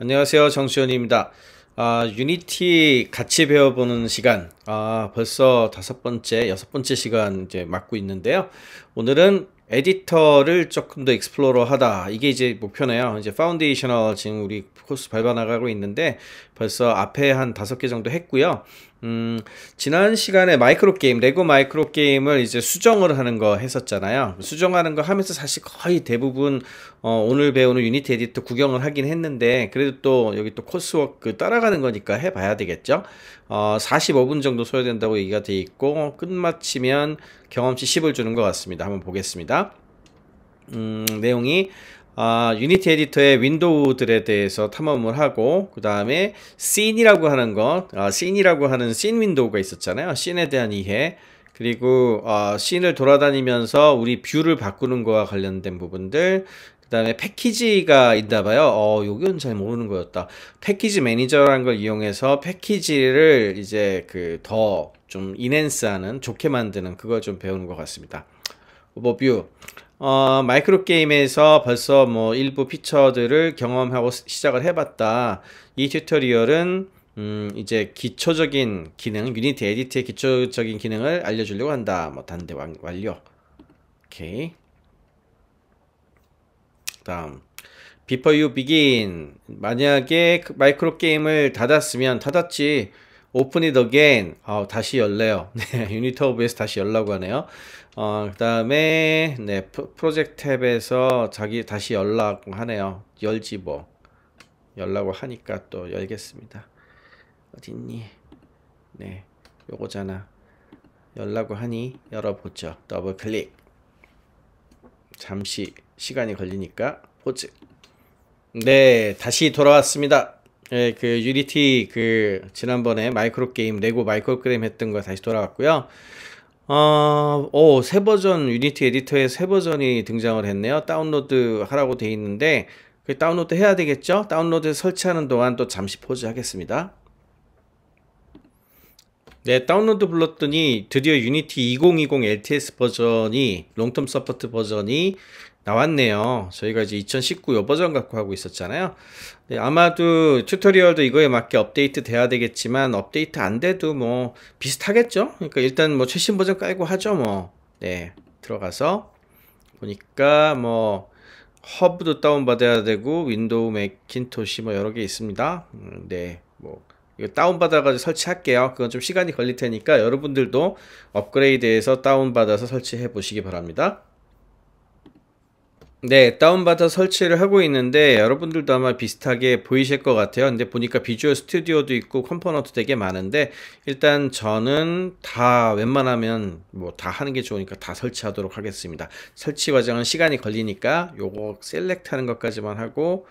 안녕하세요. 정수현입니다. 유니티 같이 배워보는 시간. 벌써 여섯 번째 시간 이제 맞고 있는데요. 오늘은 에디터를 조금 더 익스플로러 하다. 이게 이제 목표네요. 이제 파운데이셔널 지금 우리 코र्스 밟아 나가고 있는데 벌써 앞에 한 5개 정도 했고요. 지난 시간에 마이크로 게임, 레고 마이크로 게임을 이제 수정을 하는 거 했었잖아요. 수정하는 거 하면서 사실 거의 대부분 오늘 배우는 유니티 에디터 구경을 하긴 했는데 그래도 또 여기 또 코스워크 따라가는 거니까 해봐야 되겠죠. 45분 정도 소요된다고 얘기가 돼 있고 끝마치면 경험치 10을 주는 것 같습니다. 한번 보겠습니다. 내용이 유니티 에디터의 윈도우들에 대해서 탐험을 하고 그 다음에 씬이라고 하는 것, 씬이라고 하는 씬 윈도우가 있었잖아요. 씬에 대한 이해, 그리고 씬을 돌아다니면서 우리 뷰를 바꾸는 거와 관련된 부분들, 그 다음에 패키지가 있나봐요. 요건 잘 모르는 거였다. 패키지 매니저라는 걸 이용해서 패키지를 이제 더 좀 인핸스하는, 좋게 만드는 그걸 좀 배우는 것 같습니다. 오버뷰. 마이크로 게임에서 벌써 뭐 일부 피처들을 경험하고 시작을 해봤다. 이 튜토리얼은 이제 기초적인 기능, 유니티 에디트의 기초적인 기능을 알려주려고 한다. 뭐 단대 완료. 오케이. 다음. Before you begin. 만약에 마이크로 게임을 닫았지. Open it again. 다시 열래요. 네, 유니티 오브에서 다시 열라고 하네요. 그 다음에, 네, 프로젝트 탭에서 다시 열라고 하네요. 열지 뭐. 열라고 하니까 또 열겠습니다. 어딨니? 네, 요거잖아. 열라고 하니 열어보죠. 더블 클릭. 잠시 시간이 걸리니까 포즈. 네, 다시 돌아왔습니다. 네, 유니티 지난번에 마이크로 게임, 레고 마이크로 게임 했던 거 다시 돌아왔고요. 새 버전, 유니티 에디터에 새 버전이 등장을 했네요. 다운로드 하라고 돼 있는데, 다운로드 해야 되겠죠? 다운로드 설치하는 동안 또 잠시 포즈 하겠습니다. 네, 다운로드 불렀더니 드디어 유니티 2020 LTS 버전이, 롱텀 서포트 버전이 나왔네요. 저희가 이제 2019 요 버전 갖고 하고 있었잖아요. 네, 아마도 튜토리얼도 이거에 맞게 업데이트 돼야 되겠지만 업데이트 안 돼도 뭐 비슷하겠죠? 그러니까 일단 뭐 최신 버전 깔고 하죠 뭐. 네, 들어가서 보니까 뭐 허브도 다운받아야 되고 윈도우 매킨토시 뭐 여러 개 있습니다. 네, 뭐 이거 다운받아가지고 설치할게요. 그건 좀 시간이 걸릴 테니까 여러분들도 업그레이드해서 다운받아서 설치해 보시기 바랍니다. 네, 다운받아 설치를 하고 있는데 여러분들도 아마 비슷하게 보이실 것 같아요. 근데 보니까 비주얼 스튜디오도 있고 컴포넌트 되게 많은데 일단 저는 다 웬만하면 뭐 다 하는 게 좋으니까 다 설치하도록 하겠습니다. 설치 과정은 시간이 걸리니까 요거 셀렉트 하는 것까지만 하고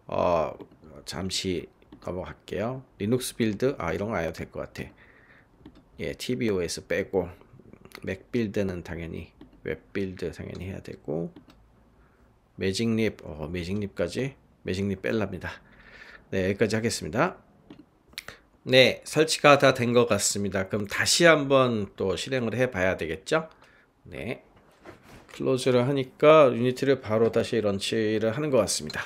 잠시 넘어갈게요. 리눅스 빌드 이런 거 안 해도 될 것 같아. 예, tvOS 빼고 맥 빌드는 당연히 웹 빌드 당연히 해야 되고 매직립, 매직립 뺄랍니다. 네, 여기까지 하겠습니다. 네, 설치가 다 된 것 같습니다. 그럼 다시 한번 또 실행을 해 봐야 되겠죠? 네, 클로즈를 하니까 유니티를 바로 다시 런치를 하는 것 같습니다.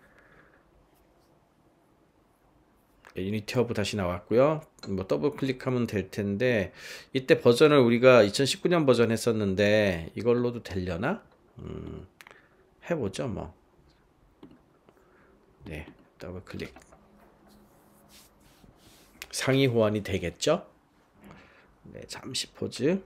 네, 유니티 허브 다시 나왔고요. 뭐 더블 클릭하면 될 텐데 이때 버전을 우리가 2019년 버전 했었는데 이걸로도 되려나? 해보죠 뭐. 네, 더블 클릭. 상위 호환이 되겠죠? 네, 잠시 포즈.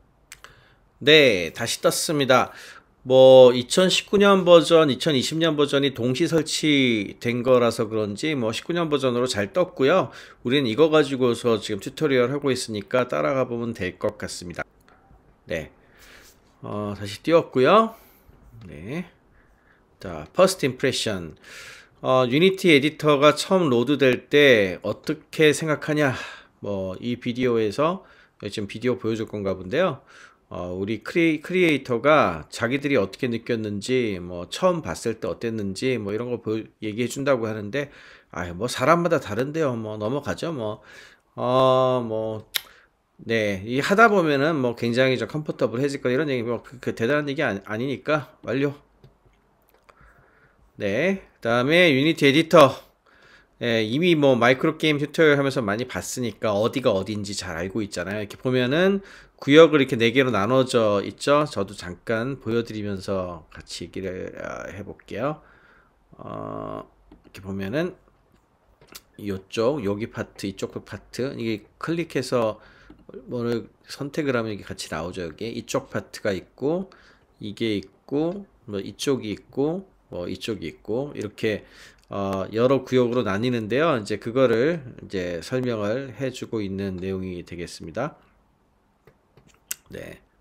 네, 다시 떴습니다. 뭐 2019년 버전, 2020년 버전이 동시 설치된 거라서 그런지 뭐 19년 버전으로 잘 떴고요. 우리는 이거 가지고서 지금 튜토리얼 하고 있으니까 따라가 보면 될 것 같습니다. 네, 다시 띄웠고요. 네. 자, 퍼스트 임프레션. 유니티 에디터가 처음 로드될 때 어떻게 생각하냐? 뭐 이 비디오에서 지금 비디오 보여줄 건가 본데요. 우리 크리에이터가 자기들이 어떻게 느꼈는지, 뭐 처음 봤을 때 어땠는지, 뭐 이런 거 얘기해 준다고 하는데, 뭐 사람마다 다른데요. 뭐 넘어가죠. 네, 이 하다 보면은 뭐 굉장히 좀 컴포터블해질 거 이런 얘기 뭐 대단한 얘기 아니니까 완료. 네, 그 다음에 유니티 에디터. 예, 이미 뭐 마이크로 게임 튜토리얼 하면서 많이 봤으니까 어디가 어딘지 잘 알고 있잖아요. 이렇게 보면은 구역을 이렇게 4개로 나눠져 있죠. 저도 잠깐 보여드리면서 같이 얘기를 해볼게요. 이렇게 보면은 이쪽 여기 파트, 이쪽 파트, 이게 클릭해서 뭐를 선택을 하면 이게 같이 나오죠. 여기 이쪽 파트가 있고, 이게 있고, 뭐 이쪽이 있고, 뭐 이쪽이 있고, 이렇게 여러 구역으로 나뉘는데요. 이제 그거를 이제 설명을 해주고 있는 내용이 되겠습니다. 네,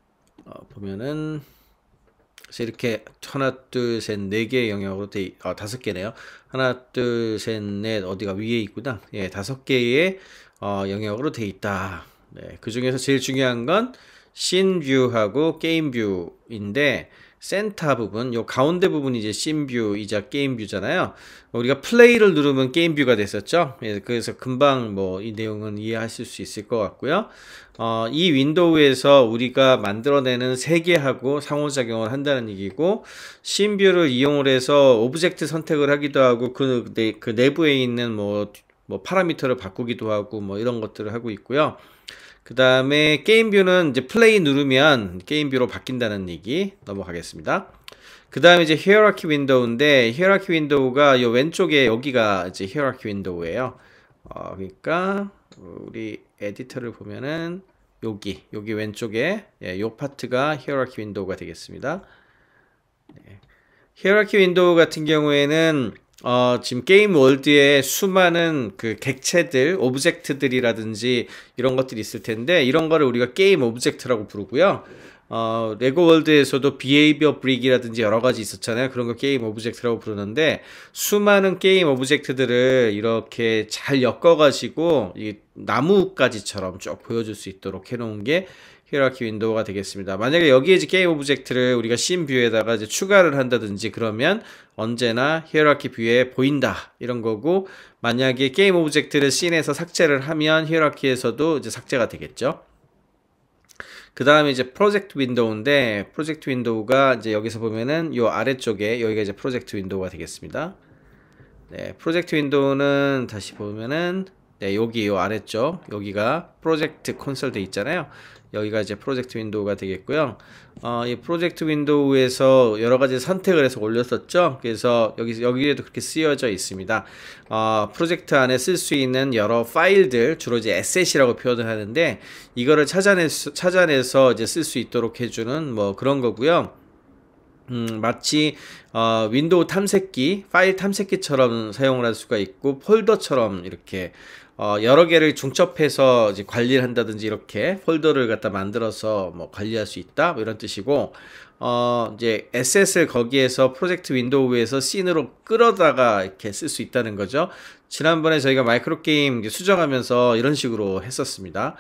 보면은 그래서 이렇게 하나, 둘, 셋, 4개의 영역으로 5개네요. 하나, 둘, 셋, 넷, 어디가 위에 있구나. 예, 5개의 영역으로 돼 있다. 네, 그 중에서 제일 중요한 건 씬 뷰하고 게임 뷰인데, 센터 부분, 요 가운데 부분이 이제 씬 뷰이자 게임 뷰잖아요. 우리가 플레이를 누르면 게임 뷰가 됐었죠. 예, 그래서 금방 뭐 이 내용은 이해하실 수 있을 것 같고요. 이 윈도우에서 우리가 만들어내는 세계하고 상호작용을 한다는 얘기고, 씬 뷰를 이용을 해서 오브젝트 선택을 하기도 하고, 그 내부에 있는 뭐 파라미터를 바꾸기도 하고, 뭐 이런 것들을 하고 있고요. 그 다음에 게임 뷰는 이제 플레이 누르면 게임 뷰로 바뀐다는 얘기 넘어가겠습니다. 그 다음에 이제 히어라키 윈도우인데, 히어라키 윈도우가 요 왼쪽에 여기가 이제 히어라키 윈도우예요. 그러니까 우리 에디터를 보면은 여기 왼쪽에 요 파트가 히어라키 윈도우가 되겠습니다. 네. 히어라키 윈도우 같은 경우에는 지금 게임 월드에 수많은 그 객체들, 오브젝트들이라든지 이런 것들이 있을 텐데, 이런 거를 우리가 게임 오브젝트라고 부르고요. 레고 월드에서도 비헤이비어 브릭이라든지 여러 가지 있었잖아요. 그런 거 게임 오브젝트라고 부르는데, 수많은 게임 오브젝트들을 이렇게 잘 엮어가지고 이 나무까지처럼 쭉 보여줄 수 있도록 해놓은 게 히어라키 윈도우가 되겠습니다. 만약에 여기에 이제 게임 오브젝트를 우리가 씬 뷰에다가 이제 추가를 한다든지 그러면 언제나 히어라키 뷰에 보인다 이런 거고, 만약에 게임 오브젝트를 씬에서 삭제를 하면 히어라키에서도 이제 삭제가 되겠죠. 그 다음에 이제 프로젝트 윈도우인데, 프로젝트 윈도우가 이제 여기서 보면은 요 아래쪽에 여기가 이제 프로젝트 윈도우가 되겠습니다. 네, 프로젝트 윈도우는 다시 보면은 여기 요 아래쪽 여기가 프로젝트 콘솔 돼 있잖아요. 여기가 이제 프로젝트 윈도우가 되겠고요. 이 프로젝트 윈도우에서 여러 가지 선택을 해서 올렸었죠. 그래서 여기에도 그렇게 쓰여져 있습니다. 프로젝트 안에 쓸 수 있는 여러 파일들, 주로 이제 에셋이라고 표현을 하는데, 이거를 찾아내서 이제 쓸 수 있도록 해주는 뭐 그런 거고요. 마치 윈도우 탐색기, 파일 탐색기처럼 사용을 할 수가 있고, 폴더처럼 이렇게 여러 개를 중첩해서 이제 관리를 한다든지, 이렇게 폴더를 갖다 만들어서 뭐 관리할 수 있다, 뭐 이런 뜻이고, 이제 에셋을 거기에서 프로젝트 윈도우에서 씬으로 끌어다가 이렇게 쓸 수 있다는 거죠. 지난번에 저희가 마이크로 게임 수정하면서 이런 식으로 했었습니다.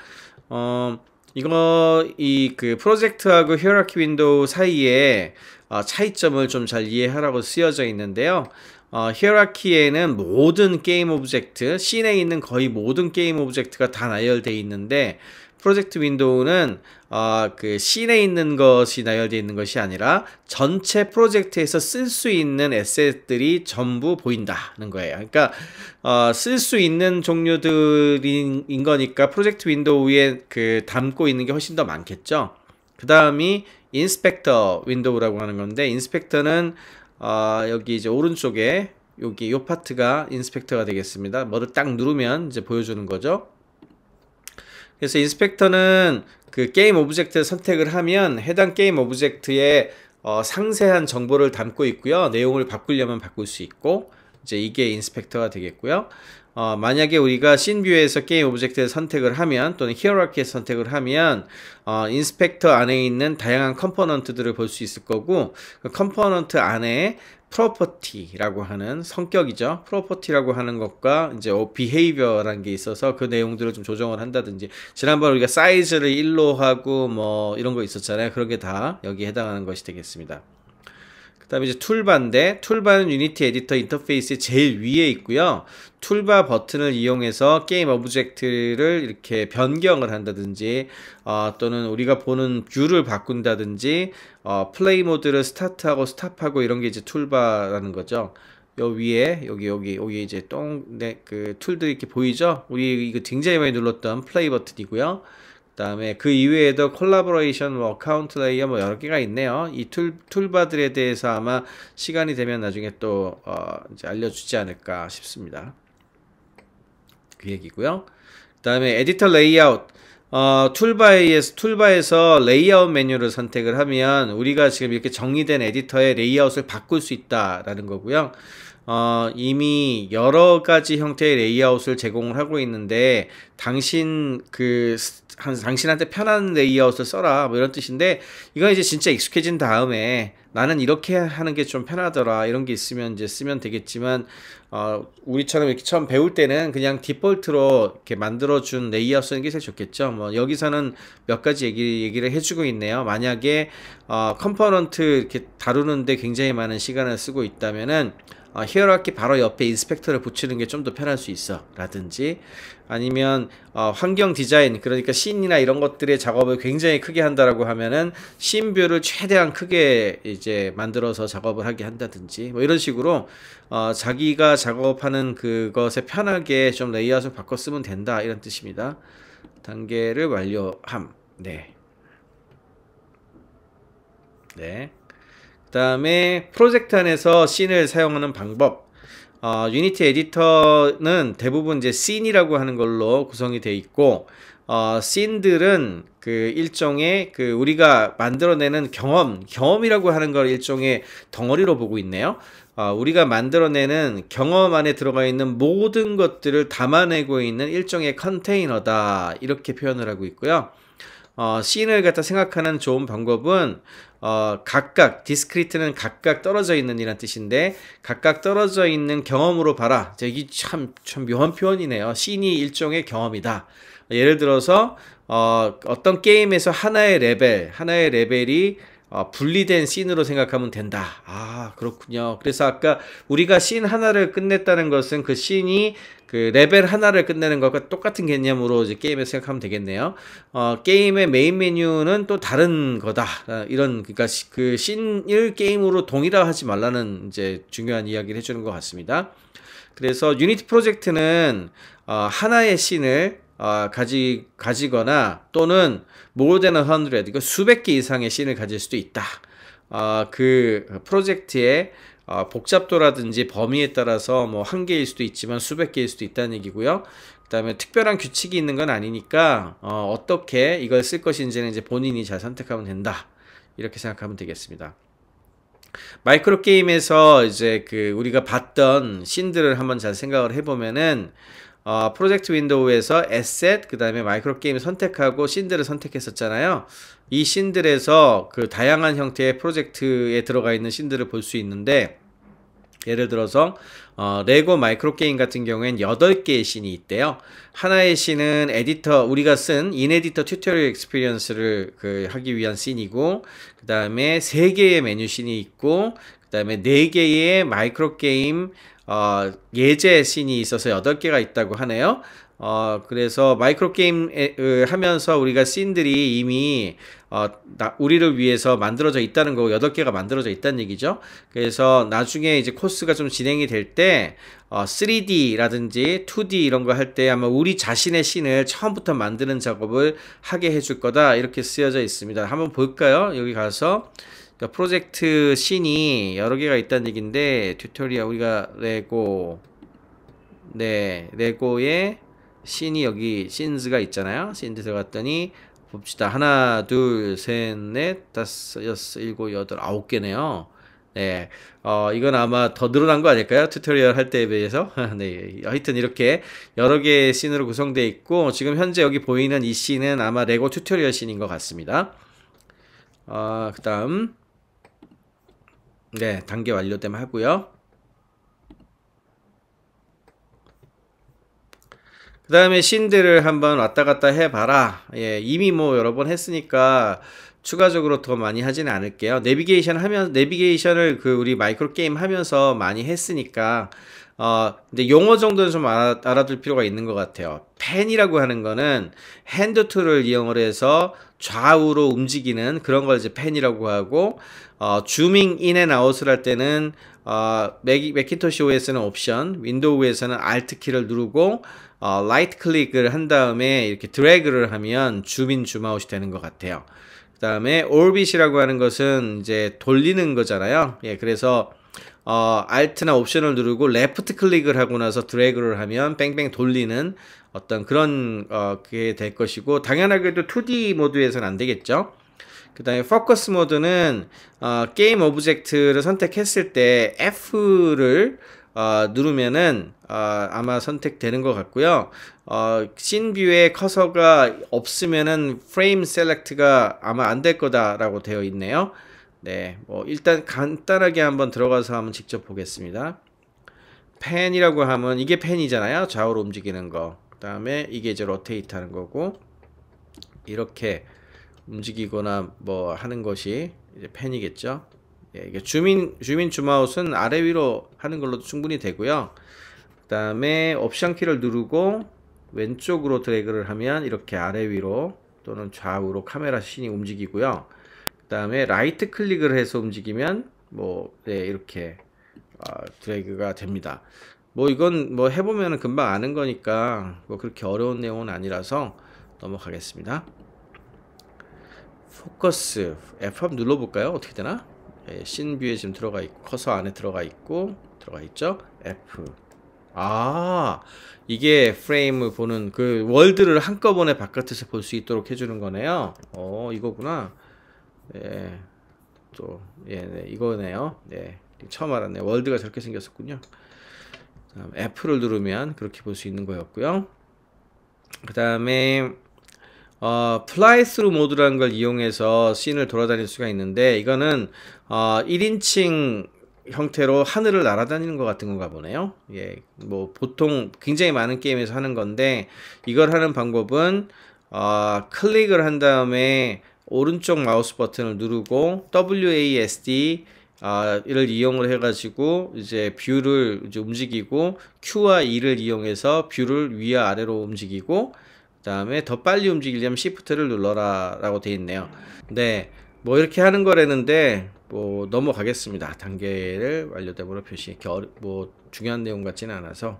그 프로젝트하고 히어라키 윈도우 사이에 차이점을 좀 잘 이해하라고 쓰여져 있는데요. 히어라키에는 모든 게임 오브젝트, 씬에 있는 거의 모든 게임 오브젝트가 다 나열되어 있는데, 프로젝트 윈도우는 그 씬에 있는 것이 나열되어 있는 것이 아니라 전체 프로젝트에서 쓸 수 있는 에셋들이 전부 보인다는 거예요. 그러니까 쓸 수 있는 종류들인 거니까 프로젝트 윈도우에 그 담고 있는 게 훨씬 더 많겠죠. 그 다음이 인스펙터 윈도우라고 하는 건데, 인스펙터는 여기 이제 오른쪽에 여기 요 파트가 인스펙터가 되겠습니다. 뭐를 딱 누르면 이제 보여주는 거죠. 그래서 인스펙터는 그 게임 오브젝트를 선택을 하면 해당 게임 오브젝트에 상세한 정보를 담고 있고요. 내용을 바꾸려면 바꿀 수 있고, 이제 이게 인스펙터가 되겠고요. 만약에 우리가 씬 뷰에서 게임 오브젝트를 선택을 하면, 또는 히어라키에서 선택을 하면 인스펙터 안에 있는 다양한 컴포넌트들을 볼 수 있을 거고, 그 컴포넌트 안에 프로퍼티라고 하는 성격이죠. 프로퍼티라고 하는 것과 이제 비헤이비어라는 게 있어서 그 내용들을 좀 조정을 한다든지, 지난번 우리가 사이즈를 1로 하고 뭐 이런 거 있었잖아요. 그런 게 다 여기에 해당하는 것이 되겠습니다. 그 다음에 이제 툴바인데, 툴바는 유니티 에디터 인터페이스의 제일 위에 있고요. 툴바 버튼을 이용해서 게임 오브젝트를 이렇게 변경을 한다든지, 또는 우리가 보는 뷰를 바꾼다든지, 플레이 모드를 스타트하고 스탑하고 이런 게 이제 툴바라는 거죠. 요 위에 여기 이제 그 툴들이 이렇게 보이죠? 우리 이거 굉장히 많이 눌렀던 플레이 버튼이고요. 그다음에 그 이외에도 콜라보레이션, 뭐 어카운트 레이어 뭐 여러 개가 있네요. 이 툴바들에 대해서 아마 시간이 되면 나중에 또 이제 알려주지 않을까 싶습니다. 그 얘기고요. 그다음에 에디터 레이아웃. 툴바에서 레이아웃 메뉴를 선택을 하면 우리가 지금 이렇게 정리된 에디터의 레이아웃을 바꿀 수 있다라는 거고요. 이미 여러 가지 형태의 레이아웃을 제공을 하고 있는데 당신한테 편한 레이아웃을 써라 뭐 이런 뜻인데, 이건 이제 진짜 익숙해진 다음에 나는 이렇게 하는 게 좀 편하더라 이런 게 있으면 이제 쓰면 되겠지만, 우리처럼 이렇게 처음 배울 때는 그냥 디폴트로 이렇게 만들어준 레이아웃 쓰는 게 제일 좋겠죠. 뭐 여기서는 몇 가지 얘기를 해주고 있네요. 만약에 컴포넌트 이렇게 다루는데 굉장히 많은 시간을 쓰고 있다면은 히어라키 바로 옆에 인스펙터를 붙이는 게 좀 더 편할 수 있어 라든지, 아니면 환경 디자인, 그러니까 씬이나 이런 것들의 작업을 굉장히 크게 한다라고 하면은 씬뷰를 최대한 크게 이제 만들어서 작업을 하게 한다든지, 뭐 이런 식으로 자기가 작업하는 그것에 편하게 좀 레이아웃을 바꿔 쓰면 된다 이런 뜻입니다. 단계를 완료함. 네. 그 다음에 프로젝트 안에서 씬을 사용하는 방법. 유니티 에디터는 대부분 이제 씬이라고 하는 걸로 구성이 되어 있고, 씬들은 그 일종의 그 우리가 만들어내는 경험이라고 하는 걸 일종의 덩어리로 보고 있네요. 우리가 만들어내는 경험 안에 들어가 있는 모든 것들을 담아내고 있는 일종의 컨테이너다 이렇게 표현을 하고 있고요. 씬을 갖다 생각하는 좋은 방법은 각각, 디스크리트는 각각 떨어져 있는 이란 뜻인데, 각각 떨어져 있는 경험으로 봐라. 이게 참 묘한 표현이네요. 씬이 일종의 경험이다. 예를 들어서 어떤 게임에서 하나의 레벨이 분리된 씬으로 생각하면 된다. 그렇군요. 그래서 아까 우리가 씬 하나를 끝냈다는 것은 그 씬이 그 레벨 하나를 끝내는 것과 똑같은 개념으로 이제 게임에서 생각하면 되겠네요. 게임의 메인 메뉴는 또 다른 거다. 그러니까 그 씬을 게임으로 동일화하지 말라는 이제 중요한 이야기를 해주는 것 같습니다. 그래서 유니티 프로젝트는 하나의 씬을 가지거나 또는 more than 100, 이거 수백 개 이상의 씬을 가질 수도 있다. 그 프로젝트의 복잡도라든지 범위에 따라서 뭐 한 개일 수도 있지만 수백 개일 수도 있다는 얘기고요. 그 다음에 특별한 규칙이 있는 건 아니니까 어떻게 이걸 쓸 것인지는 이제 본인이 잘 선택하면 된다. 이렇게 생각하면 되겠습니다. 마이크로 게임에서 이제 그 우리가 봤던 씬들을 한번 잘 생각을 해보면은, 프로젝트 윈도우에서 에셋, 그 다음에 마이크로 게임을 선택하고 씬들을 선택했었잖아요. 이 씬들에서 그 다양한 형태의 프로젝트에 들어가 있는 씬들을 볼 수 있는데, 예를 들어서 레고 마이크로 게임 같은 경우엔 8개의 씬이 있대요. 하나의 씬은 우리가 쓴 인에디터 튜토리얼 익스피리언스를 하기 위한 씬이고, 그 다음에 3개의 메뉴 씬이 있고, 그 다음에 4개의 마이크로 게임 예제 씬이 있어서 8개가 있다고 하네요. 그래서 마이크로 게임 하면서 우리가 씬들이 이미 우리를 위해서 만들어져 있다는 거고 8개가 만들어져 있다는 얘기죠. 그래서 나중에 이제 코스가 좀 진행이 될 때 3D라든지 2D 이런 거 할 때 아마 우리 자신의 씬을 처음부터 만드는 작업을 하게 해줄 거다 이렇게 쓰여져 있습니다. 한번 볼까요? 여기 가서 프로젝트 씬이 여러 개가 있다는 얘기인데, 튜토리얼 우리가 레고의 씬이 여기 씬즈가 있잖아요. 씬즈 들어갔더니 봅시다. 하나, 둘, 셋, 넷, 다섯, 여섯, 일곱, 여덟, 9개네요. 네, 이건 아마 더 늘어난 거 아닐까요? 튜토리얼 할 때에 비해서. 네, 하여튼 이렇게 여러 개의 씬으로 구성되어 있고, 지금 현재 여기 보이는 이 씬은 아마 레고 튜토리얼 씬인 것 같습니다. 그 다음 네, 단계 완료되면 하고요. 그 다음에 씬들을 한번 왔다 갔다 해봐라. 예, 이미 뭐 여러 번 했으니까 추가적으로 더 많이 하지는 않을게요. 내비게이션을 우리 마이크로 게임 하면서 많이 했으니까 근데 용어 정도는 좀 알아둘 필요가 있는 것 같아요. 펜이라고 하는 거는 핸드 툴을 이용을 해서 좌우로 움직이는 그런 걸 이제 펜이라고 하고, 주밍 인 앤 아웃을 할 때는, 맥킨토시 OS는 옵션, 윈도우에서는 Alt 키를 누르고, 라이트 클릭을 한 다음에 이렇게 드래그를 하면 줌인 줌아웃이 되는 것 같아요. 그 다음에 오비트이라고 하는 것은 이제 돌리는 거잖아요. 예, 그래서 Alt나 옵션을 누르고 레프트 클릭을 하고 나서 드래그를 하면 뺑뺑 돌리는 어떤 그런 그게 될 것이고, 당연하게도 2D 모드에서는 안 되겠죠. 그 다음에 포커스 모드는 게임 오브젝트를 선택했을 때 F를 누르면은 아마 선택되는 것 같고요. 씬 뷰에 커서가 없으면은 프레임 셀렉트가 아마 안 될 거다라고 되어 있네요. 네, 뭐 일단 간단하게 한번 들어가서 한번 직접 보겠습니다. 펜이라고 하면 이게 펜이잖아요. 좌우로 움직이는 거. 그 다음에 이게 이제 로테이트 하는 거고, 이렇게 움직이거나 뭐 하는 것이 이제 펜이겠죠. 예, 이게 줌인 줌아웃은 아래 위로 하는 걸로도 충분히 되고요. 그 다음에 옵션 키를 누르고 왼쪽으로 드래그를 하면 이렇게 아래 위로 또는 좌우로 카메라 씬이 움직이고요. 그 다음에 라이트 클릭을 해서 움직이면 뭐 네, 이렇게 드래그가 됩니다. 뭐 이건 뭐 해보면 금방 아는 거니까 뭐 그렇게 어려운 내용은 아니라서 넘어가겠습니다. 포커스 F1 눌러볼까요? 어떻게 되나? 예, 씬 뷰에 지금 들어가 있고 커서 안에 들어가 있죠? F. 이게 프레임을 보는 그 월드를 한꺼번에 바깥에서 볼 수 있도록 해주는 거네요. 이거구나. 네, 또 네, 이거네요. 네, 처음 알았네. 월드가 저렇게 생겼었군요. F를 누르면 그렇게 볼 수 있는 거였고요. 그 다음에 플라이 스루 모드라는 걸 이용해서 씬을 돌아다닐 수가 있는데, 이거는 1인칭 형태로 하늘을 날아다니는 것 같은 건가 보네요. 예, 뭐 보통 굉장히 많은 게임에서 하는 건데, 이걸 하는 방법은 클릭을 한 다음에 오른쪽 마우스 버튼을 누르고 WASD 를 이용을 해가지고 이제 뷰를 이제 움직이고, Q와 E를 이용해서 뷰를 위와 아래로 움직이고, 그 다음에 더 빨리 움직이려면 Shift를 눌러라 라고 되어 있네요. 네, 뭐 이렇게 하는 거라는데 뭐 넘어가겠습니다. 단계를 완료됨으로 표시. 이렇게 뭐 중요한 내용 같지는 않아서.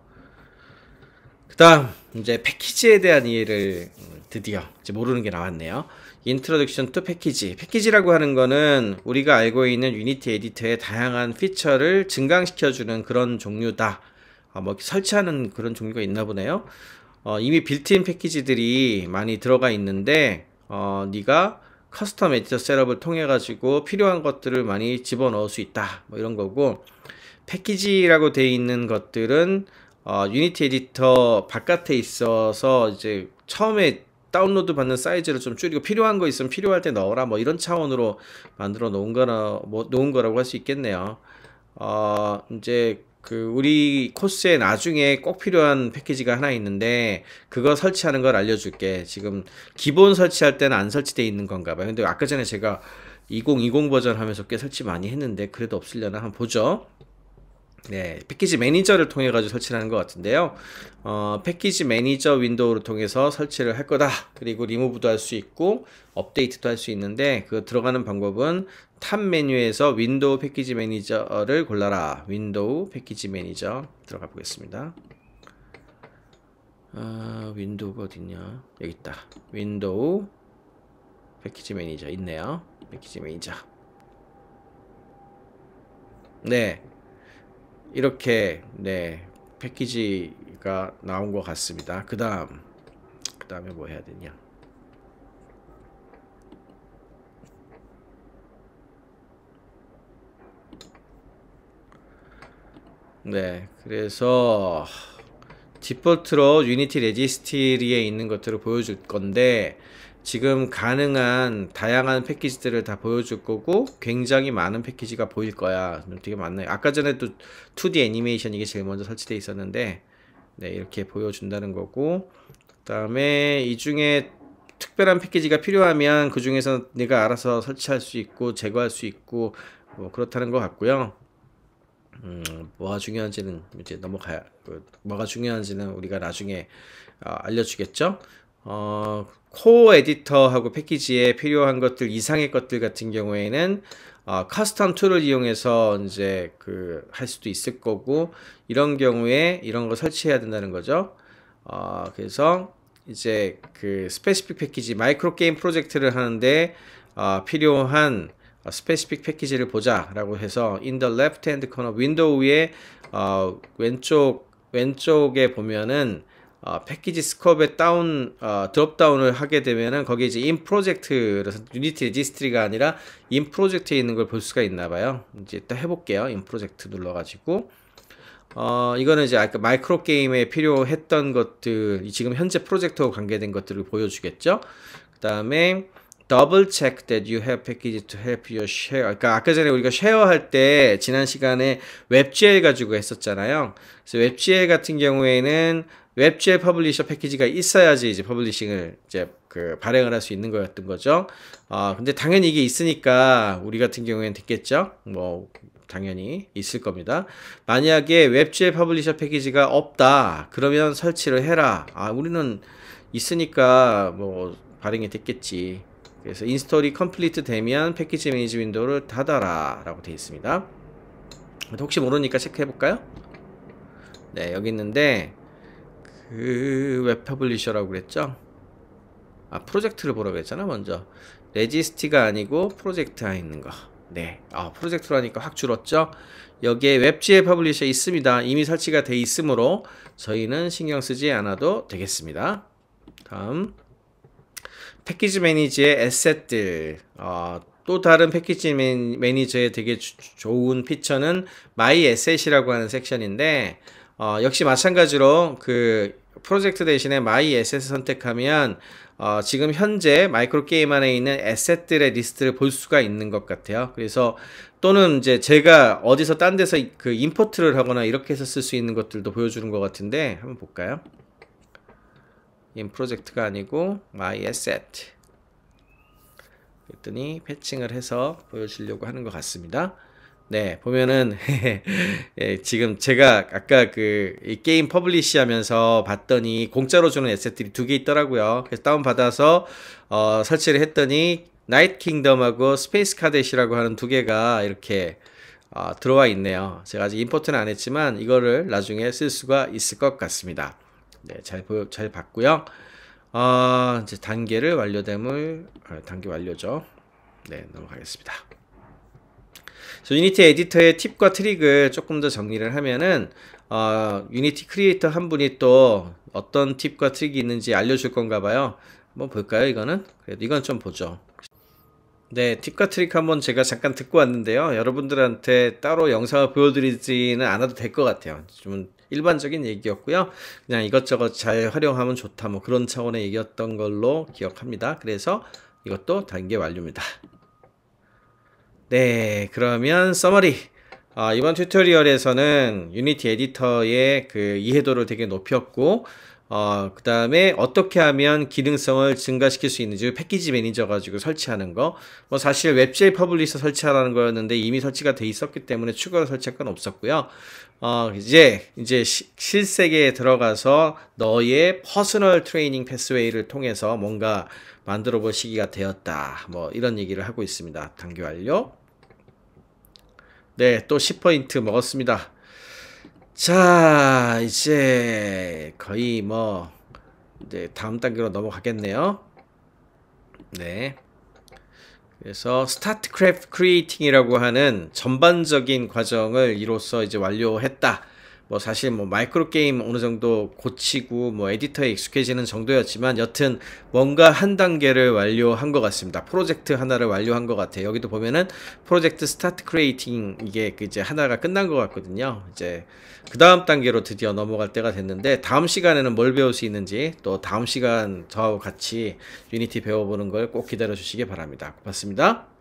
그 다음 이제 패키지에 대한 이해를 드디어 이제 모르는 게 나왔네요. 인트로덕션 투 패키지. 패키지라고 하는 거는 우리가 알고 있는 유니티 에디터의 다양한 피처를 증강시켜주는 그런 종류다. 뭐 설치하는 그런 종류가 있나 보네요. 이미 빌트인 패키지들이 많이 들어가 있는데, 네가 커스텀 에디터 셋업을 통해 가지고 필요한 것들을 많이 집어넣을 수 있다. 뭐 이런 거고, 패키지라고 되어 있는 것들은 유니티 에디터 바깥에 있어서 이제 처음에 다운로드 받는 사이즈를 좀 줄이고, 필요한 거 있으면 필요할 때 넣어라, 뭐 이런 차원으로 만들어 놓은 거라고 할 수 있겠네요. 이제 그 우리 코스에 나중에 꼭 필요한 패키지가 하나 있는데, 그거 설치하는 걸 알려줄게. 지금 기본 설치할 때는 안 설치되어 있는 건가 봐요. 근데 아까 전에 제가 2020 버전 하면서 꽤 설치 많이 했는데 그래도 없으려나 한번 보죠. 네, 패키지 매니저를 통해 가지고 설치를 하는 것 같은데요. 패키지 매니저 윈도우를 통해서 설치를 할 거다. 그리고 리무브도 할 수 있고 업데이트도 할 수 있는데, 그 들어가는 방법은 탑 메뉴에서 윈도우 패키지 매니저를 골라라. 윈도우 패키지 매니저 들어가 보겠습니다. 윈도우가 어딨냐? 여기 있다. 윈도우 패키지 매니저 있네요. 패키지 매니저. 네, 이렇게 네 패키지가 나온 것 같습니다. 그 다음에 뭐 해야 되냐? 네, 그래서 디폴트로 유니티 레지스트리에 있는 것들을 보여줄 건데, 지금 가능한 다양한 패키지들을 다 보여줄 거고, 굉장히 많은 패키지가 보일 거야. 되게 많네요. 아까 전에도 2D 애니메이션 이게 제일 먼저 설치되어 있었는데, 네, 이렇게 보여준다는 거고, 그 다음에 이 중에 특별한 패키지가 필요하면 그 중에서 내가 알아서 설치할 수 있고 제거할 수 있고 뭐 그렇다는 것 같고요. 뭐가 중요한지는 이제 뭐가 중요한지는 우리가 나중에 알려주겠죠. 코어 에디터하고 패키지에 필요한 것들 이상의 것들 같은 경우에는 커스텀 툴을 이용해서 이제 할 수도 있을 거고, 이런 경우에 이런 거 설치해야 된다는 거죠. 그래서 이제 스페시픽 패키지 마이크로 게임 프로젝트를 하는데 필요한 스페시픽 패키지를 보자 라고 해서 in the left hand corner 윈도우 위에 왼쪽에 보면은 패키지 스코프에 드롭 다운을 하게 되면은 거기에 이제 in project라서 유니티 레지스트리가 아니라 in project에 있는 걸 볼 수가 있나 봐요. 이제 일단 해볼게요. in project 눌러가지고 이거는 이제 아까 마이크로 게임에 필요했던 것들, 지금 현재 프로젝트와 관계된 것들을 보여주겠죠. 그 다음에 double check that you have package to help you share. 그러니까 아까 전에 우리가 쉐어할 때 지난 시간에 웹GL 가지고 했었잖아요. 그래서 웹GL 같은 경우에는 웹GL 퍼블리셔 패키지가 있어야지 이제 퍼블리싱을 이제 발행을 할 수 있는 거였던 거죠. 근데 당연히 이게 있으니까 우리 같은 경우에는 됐겠죠. 뭐 당연히 있을 겁니다. 만약에 웹GL 퍼블리셔 패키지가 없다 그러면 설치를 해라. 우리는 있으니까 뭐 발행이 됐겠지. 그래서 인스톨이 컴플리트 되면 패키지 매니지 윈도우를 닫아라 라고 되어 있습니다. 혹시 모르니까 체크해 볼까요? 네, 여기 있는데 웹 퍼블리셔라고 그랬죠. 프로젝트를 보라고 했잖아. 먼저 레지스티가 아니고 프로젝트 안에 있는 거. 네, 프로젝트로 하니까 확 줄었죠. 여기에 웹GL 퍼블리셔 있습니다. 이미 설치가 돼 있으므로 저희는 신경 쓰지 않아도 되겠습니다. 다음 패키지 매니저의 에셋들. 또 다른 패키지 매니저의 되게 좋은 피처는 My Asset이라고 하는 섹션인데, 역시 마찬가지로 프로젝트 대신에 My Asset을 선택하면 지금 현재 마이크로 게임 안에 있는 에셋들의 리스트를 볼 수가 있는 것 같아요. 그래서 또는 이제 제가 어디서 딴 데서 임포트를 하거나 이렇게 해서 쓸 수 있는 것들도 보여주는 것 같은데 한번 볼까요? in 프로젝트가 아니고 my asset 그랬더니 패칭을 해서 보여주려고 하는 것 같습니다. 네, 보면은 예, 지금 제가 아까 이 게임 퍼블리시 하면서 봤더니 공짜로 주는 에셋들이 2개 있더라고요. 그래서 다운받아서 설치를 했더니 나이트 킹덤하고 스페이스 카데시라고 하는 2개가 이렇게 들어와 있네요. 제가 아직 임포트는 안 했지만 이거를 나중에 쓸 수가 있을 것 같습니다. 네, 잘 봤고요. 이제 단계를 완료됨을 단계 완료죠. 네, 넘어가겠습니다. 유니티 에디터의 팁과 트릭을 조금 더 정리를 하면은 유니티 크리에이터 한 분이 또 어떤 팁과 트릭이 있는지 알려줄 건가 봐요. 한번 볼까요? 이거는 그래도 이건 좀 보죠. 네, 팁과 트릭 한번 제가 잠깐 듣고 왔는데요. 여러분들한테 따로 영상을 보여드리지는 않아도 될 것 같아요. 좀 일반적인 얘기였고요. 그냥 이것저것 잘 활용하면 좋다 뭐 그런 차원의 얘기였던 걸로 기억합니다. 그래서 이것도 단계 완료입니다. 네, 그러면 서머리. 이번 튜토리얼에서는 유니티 에디터의 이해도를 되게 높였고, 그 다음에 어떻게 하면 기능성을 증가시킬 수 있는지 패키지 매니저 가지고 설치하는 거. 뭐 사실 웹GL 퍼블리셔 설치하라는 거였는데 이미 설치가 돼 있었기 때문에 추가로 설치할 건 없었고요. 이제 실세계에 들어가서 너의 퍼스널 트레이닝 패스웨이를 통해서 뭔가 만들어 볼 시기가 되었다. 뭐 이런 얘기를 하고 있습니다. 단계 완료. 네, 또 10포인트 먹었습니다. 자, 이제 거의 이제 다음 단계로 넘어가겠네요. 네. 그래서 스타트 크리에이팅이라고 하는 전반적인 과정을 이로써 이제 완료했다. 뭐 사실 마이크로 게임 어느 정도 고치고 에디터에 익숙해지는 정도였지만 여튼 뭔가 한 단계를 완료한 것 같습니다. 프로젝트 하나를 완료한 것 같아요. 여기도 보면은 프로젝트 스타트 크리에이팅 이게 이제 하나가 끝난 것 같거든요. 이제 그 다음 단계로 드디어 넘어갈 때가 됐는데 다음 시간에는 뭘 배울 수 있는지 또 다음 시간 저하고 같이 유니티 배워보는 걸 꼭 기다려 주시기 바랍니다. 고맙습니다.